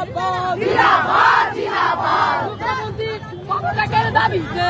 জিন্দাবাদ জিন্দাবাদ জিন্দাবাদ মুখ্যমন্ত্রী পদত্যাগের দাবিতে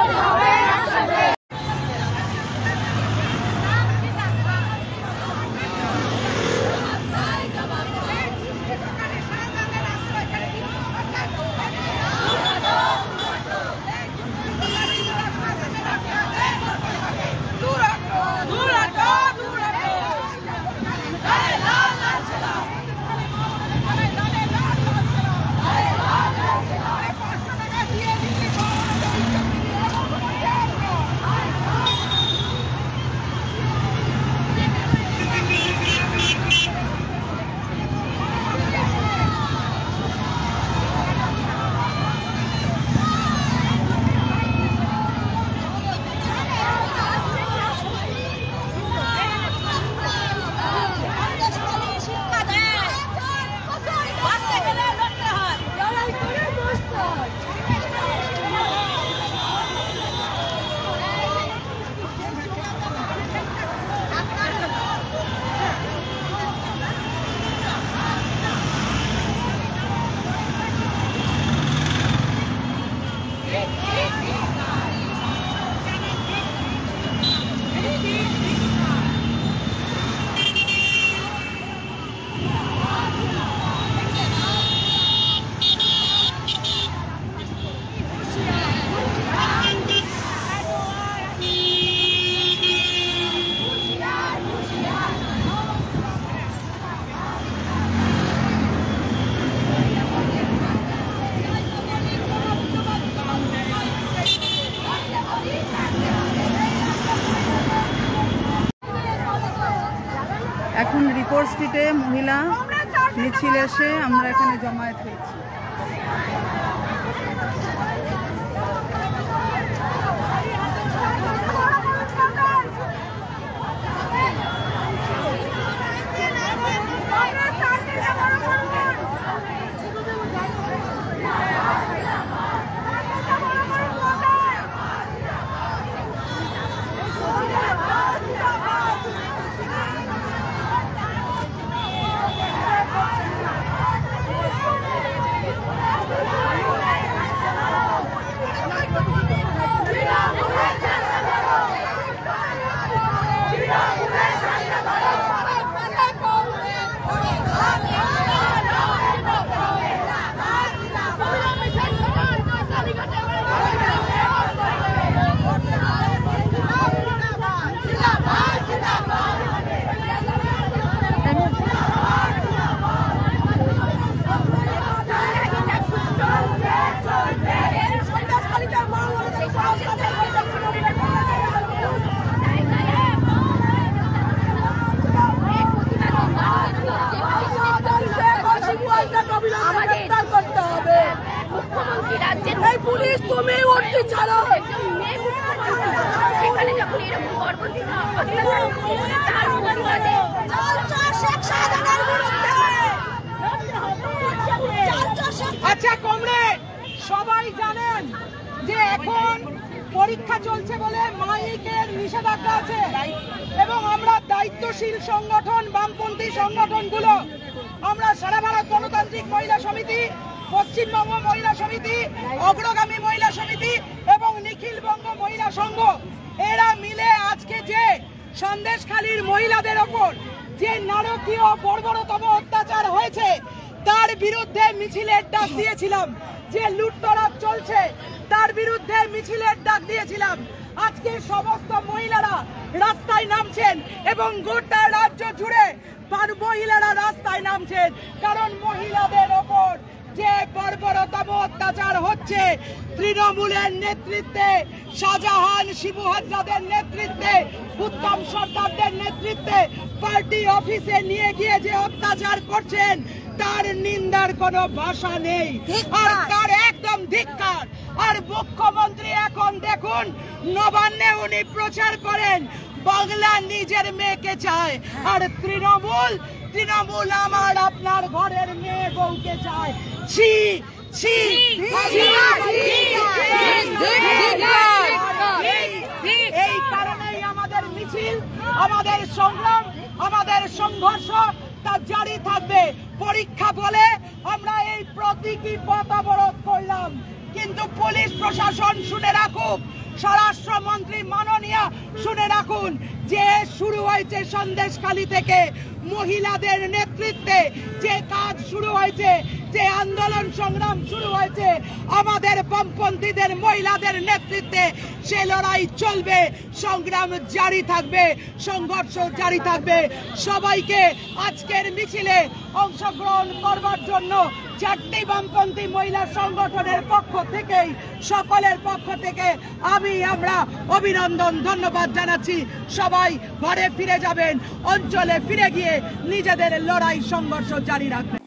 এখন রিপোর্ট স্ট্রিটে মহিলা মিছিল এসে আমরা এখানে জমায়েত হয়েছি। পুলিশ তুমি উঠতে ছাড়ো আচ্ছা কমরেড, সবাই জানেন যে এখন পরীক্ষা চলছে বলে মাইকের নিষেধাজ্ঞা আছে এবং আমরা দায়িত্বশীল সংগঠন বামপন্থী সংগঠনগুলো আমরা সারা ভারত গণতান্ত্রিক মহিলা সমিতি, পশ্চিমবঙ্গ মহিলা সমিতি, অগ্রগামী মহিলা সমিতি এবং নিখিলবঙ্গ মহিলা সংঘ এরা মিলে আজকে যে সন্দেশখালীর মহিলাদের ওপর যে নারকীয় বর্বরতম অত্যাচার হয়েছে তার বিরুদ্ধে মিছিলের ডাক দিয়েছিলাম। যে লুটতরাজ চলছে তার বিরুদ্ধে মিছিলের ডাক দিয়েছিলাম। আজকে সমস্ত মহিলারা রাস্তায় নামছেন এবং গোটা রাজ্য জুড়ে মহিলারা রাস্তায় নামছেন, কারণ মহিলাদের ওপর যে বর্বরতম অত্যাচার হচ্ছে তৃণমূলের নেতৃত্বে, শাহজাহান শিবু হাজরাদের নেতৃত্বে, উত্তম সর্দারদের নেতৃত্বে পার্টি অফিসে নিয়ে গিয়ে যে অত্যাচার করছেন তার নিন্দার কোনো ভাষা নেই আর তার একদম ধিক্কার। আর মুখ্যমন্ত্রী এখন দেখুন নবান্নে উনি প্রচার করেন বাংলা নিজের মেয়েকে চায়, আর তৃণমূল আমার আপনার ঘরের মেয়ে বউকে চায়। ছি ছি, এই কারণেই আমাদের মিছিল, আমাদের সংগ্রাম, আমাদের সংঘর্ষ তা জারি থাকবে। পরীক্ষা বলে আমরা এই প্রতীকী পথ অবরোধ করলাম, কিন্তু পুলিশ প্রশাসন শুনে রাখুক, স্বরাষ্ট্রমন্ত্রী মাননীয়া শুনে রাখুন যে শুরু হয়েছে সন্দেশখালী থেকে মহিলাদের নেতৃত্বে যে কাজ শুরু হয়েছে, যে আন্দোলন সংগ্রাম শুরু হয়েছে আমাদের বামপন্থীদের মহিলাদের নেতৃত্বে, সে লড়াই চলবে, সংগ্রাম জারি থাকবে, সংঘর্ষ জারি থাকবে। সবাইকে আজকের মিছিলে অংশগ্রহণ করবার জন্য চারটি বামপন্থী মহিলা সংগঠনের পক্ষ থেকেই, সকলের পক্ষ থেকে আমরা অভিনন্দন ধন্যবাদ জানাচ্ছি। সবাই ঘরে ফিরে যাবেন, অঞ্চলে ফিরে গিয়ে নিজেদের লড়াই সংঘর্ষ জারি রাখবেন।